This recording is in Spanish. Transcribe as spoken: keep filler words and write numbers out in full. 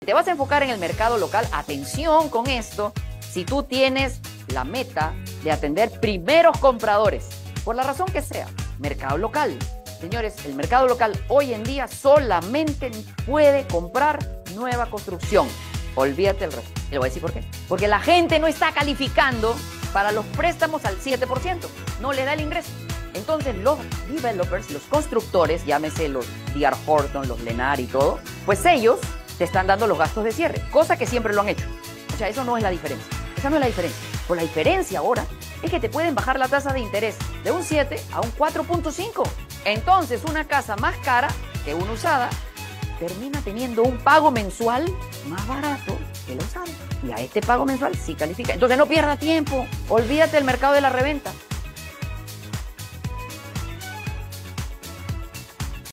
te vas a enfocar en el mercado local, atención con esto, si tú tienes la meta de atender primeros compradores, por la razón que sea, mercado local. Señores, el mercado local hoy en día solamente puede comprar nueva construcción. Olvídate el resto. Le voy a decir por qué. Porque la gente no está calificando para los préstamos al siete por ciento. No le da el ingreso. Entonces los developers, los constructores, llámese los D R Horton, los Lennar y todo, pues ellos te están dando los gastos de cierre, cosa que siempre lo han hecho. O sea, eso no es la diferencia. Esa no es la diferencia. Pues la diferencia ahora es que te pueden bajar la tasa de interés de un siete a un cuatro punto cinco. Entonces una casa más cara que una usada termina teniendo un pago mensual más barato que la usada. Y a este pago mensual sí califica. Entonces no pierda tiempo. Olvídate del mercado de la reventa.